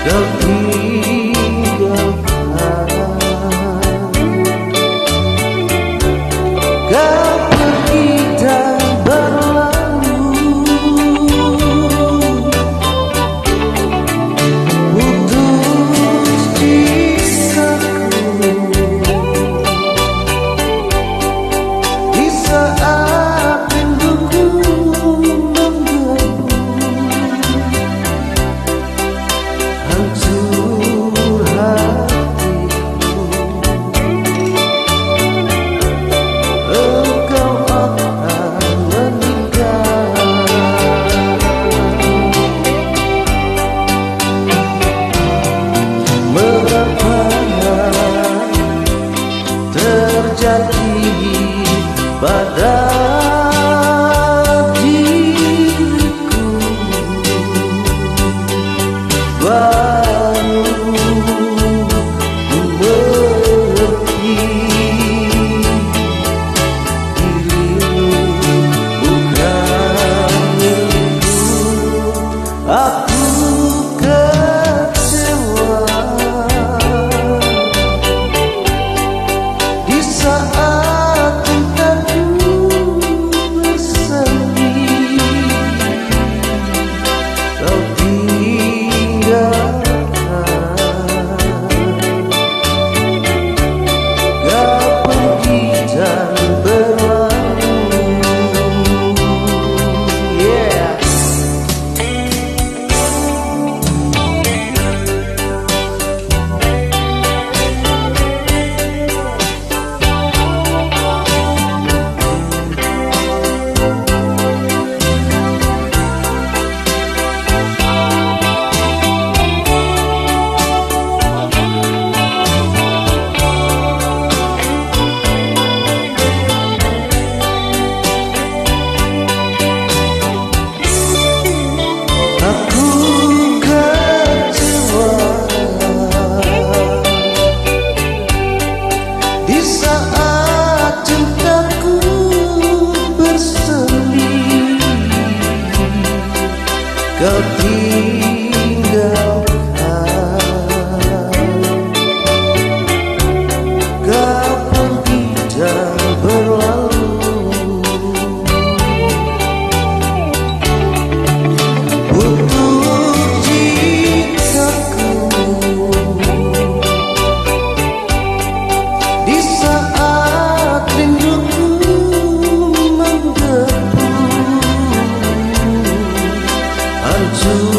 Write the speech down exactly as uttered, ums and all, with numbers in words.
kau tinggalkan. Kau pergi dan berlalu, putus cisaku di saat rinduku menggebu. Hancur hatiku, engkau akan meninggal. Mengapa terjadi pada diriku? Baru ku mengerti dirimu bukan milikku. Aku kecewa di saat cintaku bersemi. Kau tinggalkan, kau pergi dan berlalu. Yeah. Aku kecewa di saat cintaku bersemi. Kau tinggalkan, kau pergi dan berlalu. Putus cintaku di saat rinduku menggebu. Hancur